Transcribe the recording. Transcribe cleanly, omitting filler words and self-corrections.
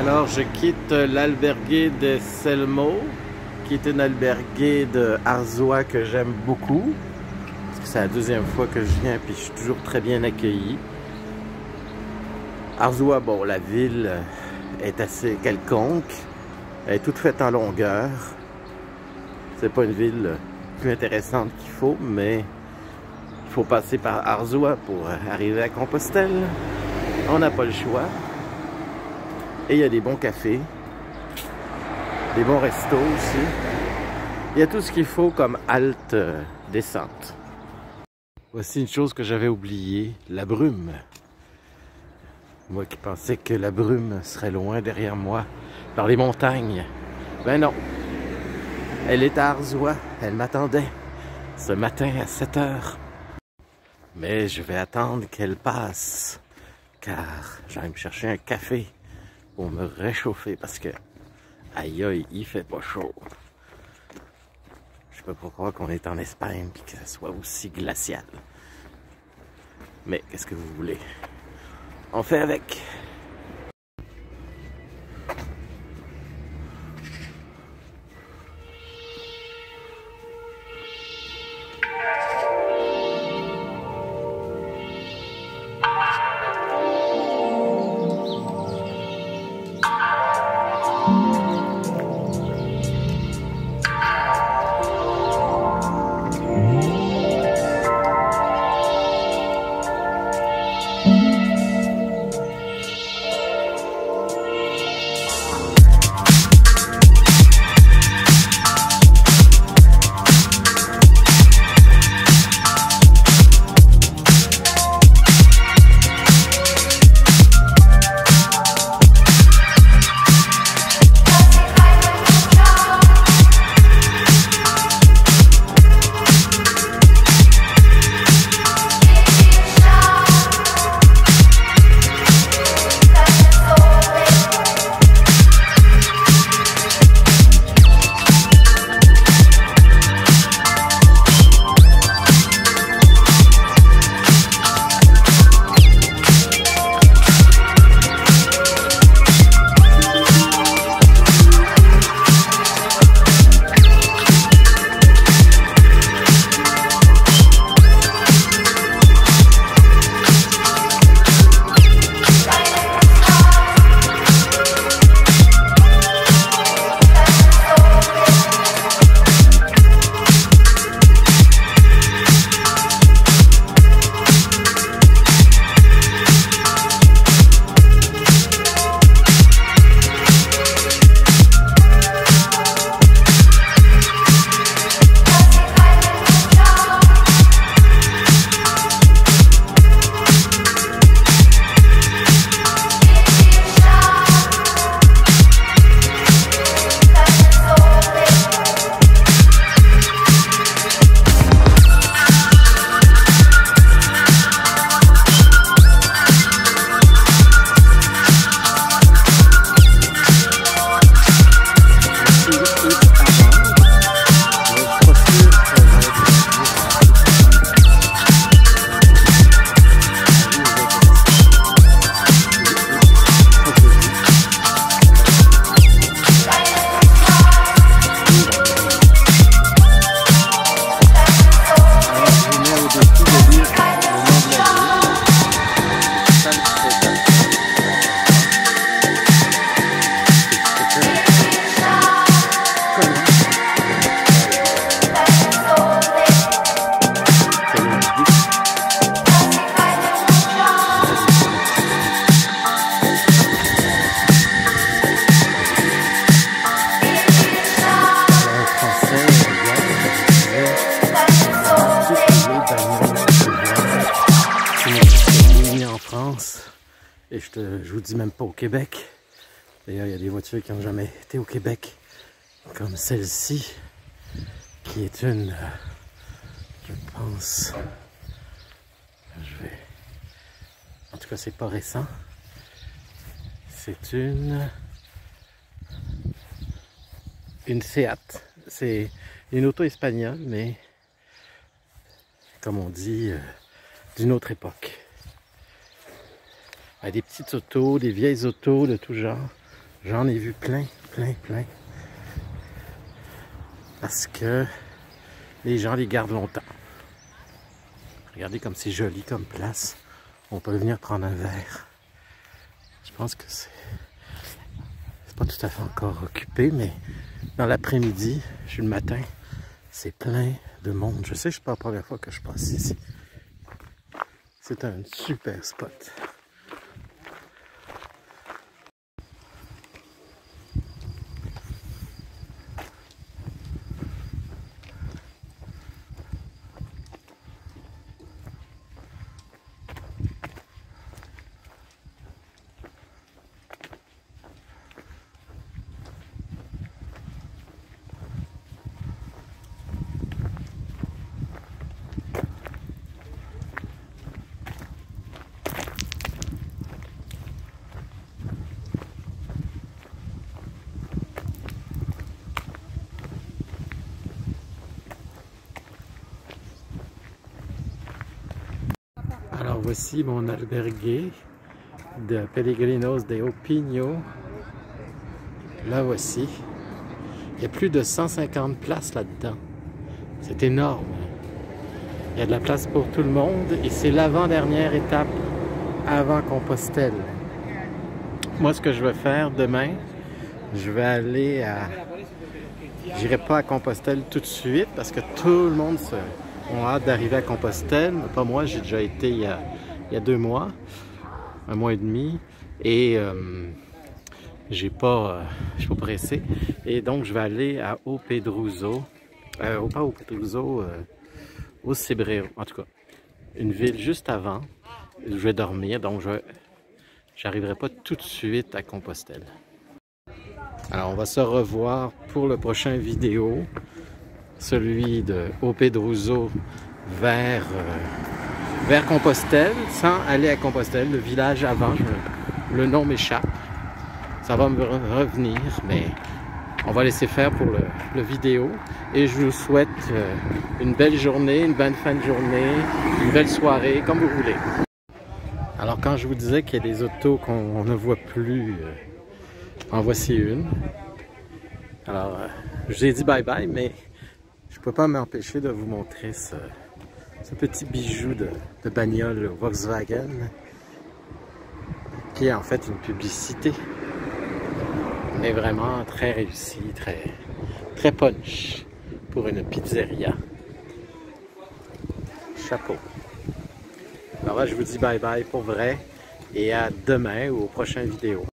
Alors, je quitte l'albergue de Selmo, qui est une albergue de Arzois que j'aime beaucoup. Parce que c'est la deuxième fois que je viens, puis je suis toujours très bien accueilli. Arzois, bon, la ville est assez quelconque. Elle est toute faite en longueur. C'est pas une ville plus intéressante qu'il faut, mais il faut passer par Arzois pour arriver à Compostelle. On n'a pas le choix. Et il y a des bons cafés, des bons restos aussi. Il y a tout ce qu'il faut comme halte descente. Voici une chose que j'avais oubliée, la brume. Moi qui pensais que la brume serait loin derrière moi, par les montagnes. Ben non, elle est à Arzois, elle m'attendait ce matin à 7 heures. Mais je vais attendre qu'elle passe, car j'allais me chercher un café pour me réchauffer parce que, aïe aïe, il fait pas chaud. Je peux pas croire qu'on est en Espagne et que ça soit aussi glacial. Mais qu'est-ce que vous voulez? On fait avec. Et je vous dis même pas au Québec. D'ailleurs, il y a des voitures qui n'ont jamais été au Québec, comme celle-ci, qui est une, je pense, en tout cas, c'est pas récent. C'est une Seat. C'est une auto espagnole, mais comme on dit, d'une autre époque. Des petites autos, des vieilles autos de tout genre. J'en ai vu plein. Parce que les gens les gardent longtemps. Regardez comme c'est joli comme place. On peut venir prendre un verre. Je pense que c'est pas tout à fait encore occupé, mais dans l'après-midi, je suis le matin, c'est plein de monde. Je sais que c'est pas la première fois que je passe ici. C'est un super spot. Alors voici mon albergue de Pellegrinos de Opigno. Là voici. Il y a plus de 150 places là-dedans. C'est énorme. Il y a de la place pour tout le monde et c'est l'avant-dernière étape avant Compostelle. Moi, ce que je vais faire demain, je vais aller à... J'irai pas à Compostelle tout de suite parce que tout le monde a hâte d'arriver à Compostelle. Mais pas moi, j'ai déjà été il y a 2 mois, 1 mois et demi. Et je suis pas pressé. Et donc, je vais aller à Opedruso. Pas Opedruso, au Cebreiro. En tout cas, une ville juste avant. Je vais dormir, donc j'arriverai pas tout de suite à Compostelle. Alors, on va se revoir pour le prochain vidéo, celui de Opedruso vers Compostelle, sans aller à Compostelle, le village avant, le nom m'échappe. Ça va me revenir, mais on va laisser faire pour le vidéo. Et je vous souhaite une belle journée, une bonne fin de journée, une belle soirée, comme vous voulez. Alors, quand je vous disais qu'il y a des autos qu'on ne voit plus, en voici une. Alors, je vous ai dit bye bye, mais je ne peux pas m'empêcher de vous montrer ce petit bijou de bagnole Volkswagen, qui est en fait une publicité, mais vraiment très réussie, très punch pour une pizzeria. Chapeau. Alors là, je vous dis bye bye pour vrai et à demain ou au prochain vidéo.